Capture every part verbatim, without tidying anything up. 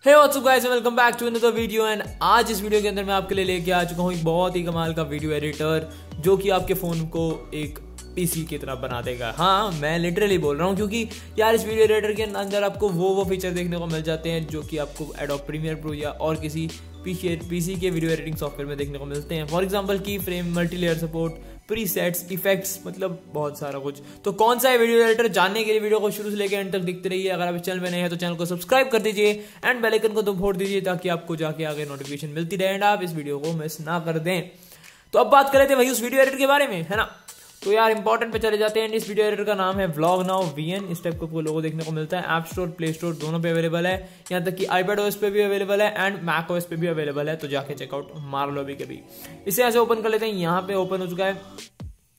Hey what's up guys, welcome back to another video. And आज इस video के अंदर मैं आपके लिए लेके आ चुका हूँ एक बहुत ही कमाल का वीडियो एडिटर जो कि आपके फोन को एक पीसी की तरह बना देगा। हाँ, मैं लिटरली बोल रहा हूँ क्योंकि यार इस वीडियो एडिटर के अंदर आपको वो वो फीचर देखने को मिल जाते हैं जो कि आपको एडोब प्रीमियर प्रो या और किसी पीसी के वीडियो एडिटिंग सॉफ्टवेयर में देखने को मिलते हैं। For example key frame, multi layer support, presets, effects, मतलब बहुत सारा कुछ। तो कौन सा है वीडियो एडिटर, जानने के लिए वीडियो को शुरू से लेकर एंड तक देखते रहिए। अगर आप इस चैनल में नए हैं तो चैनल को सब्सक्राइब कर दीजिए एंड बेल आइकन को तो फोड़ दीजिए ताकि आपको जाके आगे नोटिफिकेशन मिलती रहे एंड आप इस वीडियो को मिस ना कर दें। तो अब बात कर रहे थे भाई उस वीडियो एडिटर के बारे में, है ना। तो यार इंपॉर्टेंट पे चले जाते हैं। इस वीडियो एडिटर का नाम है व्लॉग नाउ वीएन। इस टाइप का लोगो देखने को मिलता है। ऐप स्टोर, प्ले स्टोर दोनों पे अवेलेबल है। यहाँ तक कि आईपैड ओएस पे भी अवेलेबल है एंड मैक ओएस पे भी अवेलेबल है। तो जाके चेकआउट मार लो अभी कभी। इसे ऐसे ओपन कर लेते हैं। यहाँ पे ओपन हो चुका है।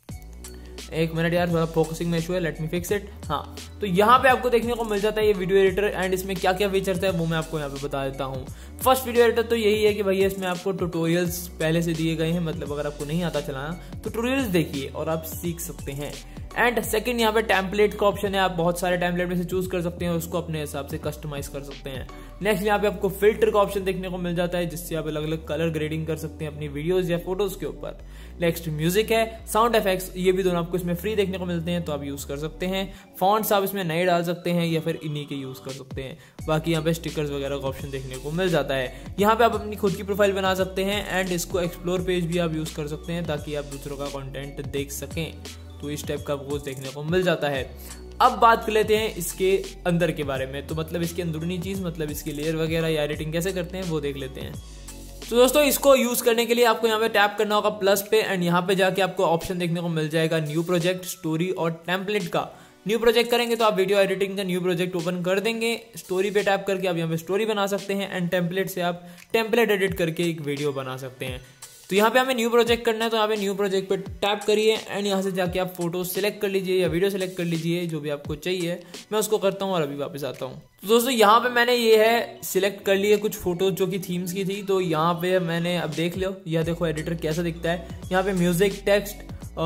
एक मिनट यार, थोड़ा फोकसिंग में इशू है, लेट मी फिक्स इट। हाँ, तो यहाँ पे आपको देखने को मिल जाता है ये वीडियो एडिटर एंड इसमें क्या क्या फीचर्स है वो मैं आपको यहाँ पे बता देता हूँ। फर्स्ट वीडियो एडिटर तो यही है कि भैया इसमें आपको ट्यूटोरियल्स पहले से दिए गए हैं, मतलब अगर आपको नहीं आता चलाना तो ट्यूटोरियल्स देखिए और आप सीख सकते हैं। एंड सेकंड, यहाँ पे टेम्पलेट का ऑप्शन है। आप बहुत सारे टेम्पलेट में से चूज कर सकते हैं, उसको अपने हिसाब से कस्टमाइज कर सकते हैं। नेक्स्ट, यहाँ पे आपको फिल्टर का ऑप्शन देखने को मिल जाता है जिससे आप अलग अलग कलर ग्रेडिंग कर सकते हैं अपनी वीडियोस या फोटोज के ऊपर। नेक्स्ट, म्यूजिक है, साउंड इफेक्ट्स, ये भी दोनों आपको इसमें फ्री देखने को मिलते हैं तो आप यूज कर सकते हैं। फॉन्ट्स आप इसमें नए डाल सकते हैं या फिर इन्हीं के यूज कर सकते हैं। बाकी यहाँ पे स्टिकर्स वगैरह का ऑप्शन देखने को मिल जाता है। यहाँ पे आप अपनी खुद की प्रोफाइल बना सकते हैं एंड इसको एक्सप्लोर पेज भी आप यूज कर सकते हैं ताकि आप दूसरों का कंटेंट देख सकें। तो इस टाइप का आपको देखने को मिल जाता है। अब बात कर लेते हैं इसके अंदर के बारे में। तो मतलब इसके अंदरूनी चीज, मतलब इसकी लेयर वगैरह या एडिटिंग कैसे करते हैं वो देख लेते हैं। तो दोस्तों, इसको यूज करने के लिए आपको यहाँ पे टैप करना होगा प्लस पे एंड यहाँ पे जाके आपको ऑप्शन देखने को मिल जाएगा न्यू प्रोजेक्ट, स्टोरी और टेम्पलेट का। न्यू प्रोजेक्ट करेंगे तो आप वीडियो एडिटिंग का न्यू प्रोजेक्ट ओपन कर देंगे। स्टोरी पे टैप करके आप यहाँ पे स्टोरी बना सकते हैं एंड टेम्पलेट से आप टेम्पलेट एडिट करके एक वीडियो बना सकते हैं। तो यहाँ पे हमें न्यू प्रोजेक्ट करना है तो यहाँ पे न्यू प्रोजेक्ट पे टैप करिए एंड यहाँ से जाके आप फोटो सिलेक्ट कर लीजिए या वीडियो सिलेक्ट कर लीजिए, जो भी आपको चाहिए। मैं उसको करता हूँ और अभी वापस आता हूँ। तो दोस्तों, यहाँ पे मैंने ये है सिलेक्ट कर लिए कुछ फोटोज जो कि थीम्स की थी। तो यहाँ पे मैंने अब देख लो, यह देखो एडिटर कैसा दिखता है। यहाँ पे music, text,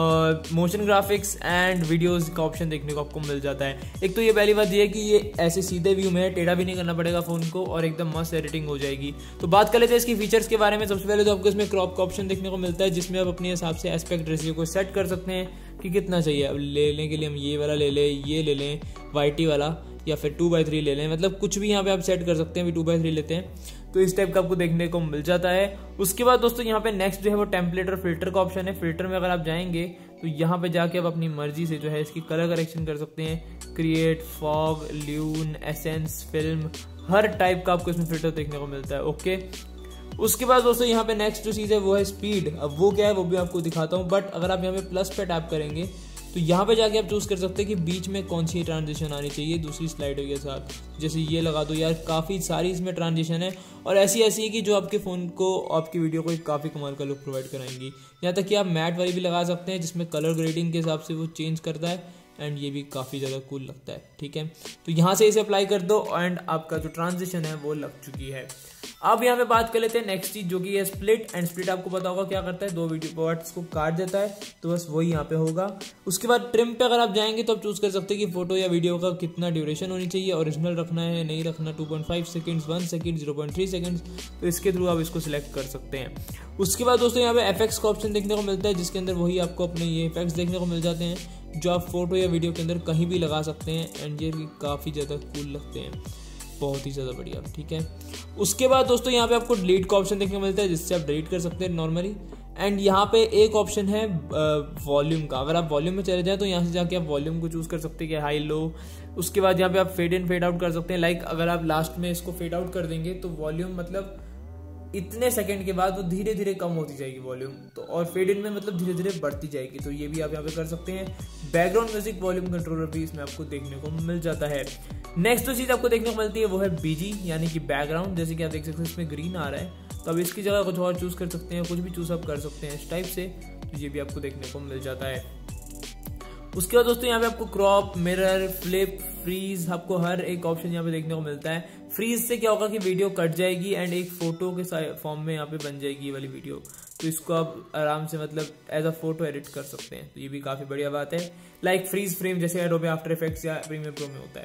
motion graphics and videos का ऑप्शन देखने को आपको मिल जाता है। एक तो ये पहली बात ये है कि ये ऐसे सीधे व्यू में है, टेढ़ा भी नहीं करना पड़ेगा फोन को और एकदम मस्त एडिटिंग हो जाएगी। तो बात कर लेते हैं इसकी फीचर्स के बारे में। सबसे पहले तो आपको इसमें क्रॉप का ऑप्शन देखने को मिलता है जिसमें आप अपने हिसाब से एस्पेक्ट रेशियो को सेट कर सकते हैं कि कितना चाहिए। अब लेने के लिए हम ये वाला ले लें, ये ले लें वाई वाला, या फिर टू बाई थ्री ले लें, मतलब कुछ भी यहाँ पे आप सेट कर सकते हैं। अभी टू बाई थ्री लेते हैं तो इस टाइप का आपको देखने को मिल जाता है। उसके बाद दोस्तों यहाँ पे नेक्स्ट जो है वो टेम्पलेट और फिल्टर का ऑप्शन है। फिल्टर में अगर आप जाएंगे तो यहाँ पे जाके आप अपनी मर्जी से जो है इसकी कलर करेक्शन कर सकते हैं। Create, fog, lune, essence, film, हर टाइप का आपको इसमें फिल्टर देखने को मिलता है। ओके, उसके बाद दोस्तों यहाँ पे नेक्स्ट जो चीज़ है वो है स्पीड। अब वो क्या है वो भी आपको दिखाता हूँ, बट अगर आप यहाँ पे प्लस पे टैप करेंगे तो यहाँ पे जाके आप चूज कर सकते हैं कि बीच में कौन सी ट्रांजिशन आनी चाहिए दूसरी स्लाइडों के साथ। जैसे ये लगा दो यार, काफ़ी सारी इसमें ट्रांजिशन है और ऐसी ऐसी है कि जो आपके फ़ोन को, आपकी वीडियो को एक काफ़ी कमाल का लुक प्रोवाइड कराएंगी। यहाँ तक कि आप मैट वाली भी लगा सकते हैं जिसमें कलर ग्रेडिंग के हिसाब से वो चेंज करता है एंड ये भी काफ़ी ज़्यादा कूल लगता है। ठीक है, तो यहाँ से इसे अप्लाई कर दो एंड आपका जो ट्रांजिशन है वो लग चुकी है। अब यहाँ पे बात कर लेते हैं नेक्स्ट चीज जो कि है स्प्लिट। एंड स्प्लिट आपको पता होगा क्या करता है, दो वीडियो पार्ट्स को काट देता है, तो बस वही यहाँ पे होगा। उसके बाद ट्रिम पे अगर आप जाएंगे तो आप चूज कर सकते हैं कि फोटो या वीडियो का कितना ड्यूरेशन होनी चाहिए, ओरिजिनल रखना है नहीं रखना, two point five seconds, one second, zero point three seconds, तो इसके थ्रू आप इसको सिलेक्ट कर सकते हैं। उसके बाद दोस्तों यहाँ पे एफेक्ट्स का ऑप्शन देखने को मिलता है जिसके अंदर वही आपको अपने ये इफेक्ट्स देखने को मिल जाते हैं जो आप फोटो या वीडियो के अंदर कहीं भी लगा सकते हैं एंड ये काफ़ी ज़्यादा कूल लगते हैं, बहुत ही ज़्यादा बढ़िया। ठीक है, उसके बाद दोस्तों यहाँ पे आपको डिलीट का ऑप्शन देखने को मिलता है जिससे आप डिलीट कर सकते हैं नॉर्मली। एंड यहाँ पे एक ऑप्शन है वॉल्यूम का। अगर आप वॉल्यूम में चले जाएं तो यहाँ से जाके आप वॉल्यूम को चूज कर सकते हैं कि हाई लो। उसके बाद यहाँ पे आप फेड इन फेड आउट कर सकते हैं। लाइक अगर आप लास्ट में इसको फेड आउट कर देंगे तो वॉल्यूम मतलब इतने सेकंड के बाद वो धीरे धीरे कम होती जाएगी वॉल्यूम, तो और फेड इन में मतलब धीरे धीरे बढ़ती जाएगी। तो ये भी आप यहाँ पे कर सकते हैं। बैकग्राउंड म्यूजिक वॉल्यूम कंट्रोलर भी इसमें आपको देखने को मिल जाता है। नेक्स्ट जो चीज आपको देखने को मिलती है वो है बीजी यानी कि बैकग्राउंड। जैसे कि आप देख सकते हैं इसमें ग्रीन आ रहा है तो अब इसकी जगह कुछ और चूज कर सकते हैं, कुछ भी चूज आप कर सकते हैं इस टाइप से, तो ये भी आपको देखने को मिल जाता है। उसके बाद दोस्तों यहाँ पे आपको क्रॉप, मिरर, फ्लिप, फ्रीज, आपको हर एक ऑप्शन यहाँ पे देखने को मिलता है। फ्रीज से क्या होगा कि वीडियो कट जाएगी एंड एक फोटो के फॉर्म में यहाँ पे बन जाएगी ये वाली वीडियो, तो इसको आप आराम से मतलब एज अ फोटो एडिट कर सकते हैं। तो ये भी काफी बढ़िया बात है। लाइक फ्रीज फ्रेम जैसे एडोबे आफ्टर इफेक्ट्स या प्रीमियर प्रो में होता है।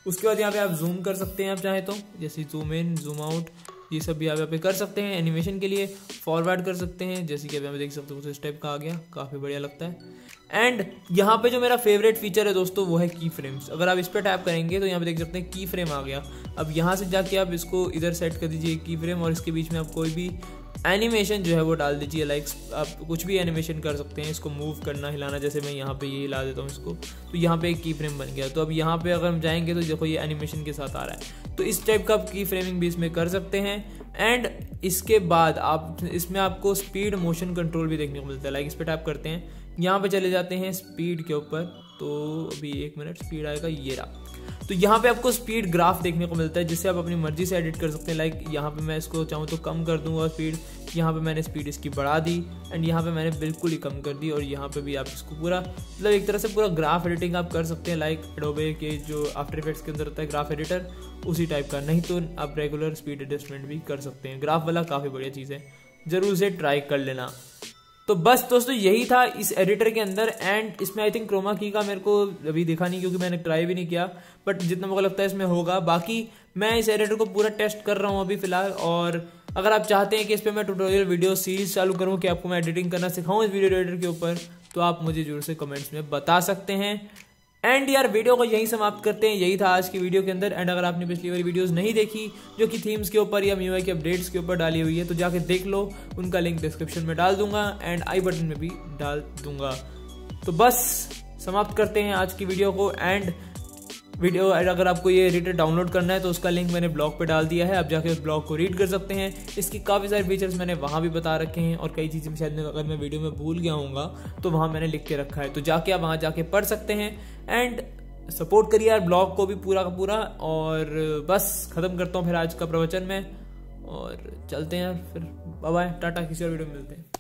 उसके बाद यहाँ पे आप जूम कर सकते हैं आप चाहे तो, जैसे जूम इन जूम आउट ये सब भी आप यहाँ पे कर सकते हैं। एनिमेशन के लिए फॉरवर्ड कर सकते हैं, जैसे कि अभी हम देख सकते हो उस टाइप का आ गया, काफ़ी बढ़िया लगता है। एंड यहाँ पे जो मेरा फेवरेट फीचर है दोस्तों वो है की फ्रेम्स। अगर आप इस पर टैप करेंगे तो यहाँ पे देख सकते हैं की फ्रेम आ गया। अब यहाँ से जाके आप इसको इधर सेट कर दीजिए की फ्रेम, और इसके बीच में आप कोई भी एनिमेशन जो है वो डाल दीजिए। लाइक आप कुछ भी एनिमेशन कर सकते हैं, इसको मूव करना हिलाना, जैसे मैं यहाँ पे ये हिला देता हूँ इसको, तो यहाँ पे एक की फ्रेम बन गया। तो अब यहाँ पे अगर हम जाएंगे तो देखो ये एनिमेशन के साथ आ रहा है। तो इस टाइप का आप की फ्रेमिंग भी इसमें कर सकते हैं। एंड इसके बाद आप इसमें आपको स्पीड मोशन कंट्रोल भी देखने को मिलता है। लाइक इस पर टैप करते हैं, यहाँ पे चले जाते हैं स्पीड के ऊपर, तो अभी एक मिनट स्पीड आएगा, ये रहा। तो यहाँ पे आपको स्पीड ग्राफ देखने को मिलता है, जिससे आप अपनी मर्जी से एडिट कर सकते हैं। लाइक यहाँ पे मैं इसको चाहूँ तो कम कर दूंगा स्पीड, यहाँ पे मैंने स्पीड इसकी बढ़ा दी, एंड यहाँ पे मैंने बिल्कुल ही कम कर दी, और यहाँ पे भी आप इसको पूरा मतलब एक तरह से पूरा ग्राफ एडिटिंग आप कर सकते हैं। लाइक एडोबे के जो आफ्टर इफेक्ट्स के अंदर होता है ग्राफ एडिटर, उसी टाइप का। नहीं तो आप रेगुलर स्पीड एडजस्टमेंट भी कर सकते हैं। ग्राफ वाला काफ़ी बढ़िया चीज़ है, जरूर से ट्राई कर लेना। तो बस दोस्तों यही था इस एडिटर के अंदर। एंड इसमें आई थिंक क्रोमा की का मेरे को अभी देखा नहीं, क्योंकि मैंने ट्राई भी नहीं किया, बट जितना मुझे लगता है इसमें होगा। बाकी मैं इस एडिटर को पूरा टेस्ट कर रहा हूँ अभी फिलहाल, और अगर आप चाहते हैं कि इस पर मैं ट्यूटोरियल वीडियो सीरीज चालू करूँ कि आपको मैं एडिटिंग करना सिखाऊँ इस वीडियो एडिटर के ऊपर, तो आप मुझे जरूर से कमेंट्स में बता सकते हैं। एंड यार वीडियो को यहीं समाप्त करते हैं, यही था आज की वीडियो के अंदर। एंड अगर आपने पिछली वाली वीडियोस नहीं देखी जो कि थीम्स के ऊपर या एम यू आई के अपडेट्स के ऊपर डाली हुई है, तो जाके देख लो, उनका लिंक डिस्क्रिप्शन में डाल दूंगा एंड आई बटन में भी डाल दूंगा। तो बस समाप्त करते हैं आज की वीडियो को। एंड वीडियो अगर आपको ये एडिटर डाउनलोड करना है तो उसका लिंक मैंने ब्लॉग पे डाल दिया है, आप जाके उस ब्लॉग को रीड कर सकते हैं। इसकी काफ़ी सारे फीचर्स मैंने वहाँ भी बता रखे हैं, और कई चीज़ें शायद अगर मैं वीडियो में भूल गया हूँगा तो वहाँ मैंने लिख के रखा है, तो जाके आप वहाँ जाके पढ़ सकते हैं। एंड सपोर्ट करिए यार ब्लॉग को भी पूरा का पूरा। और बस ख़त्म करता हूँ फिर आज का प्रवचन में, और चलते हैं यार फिर। बाय बाय, टाटा, किसी और वीडियो में मिलते हैं।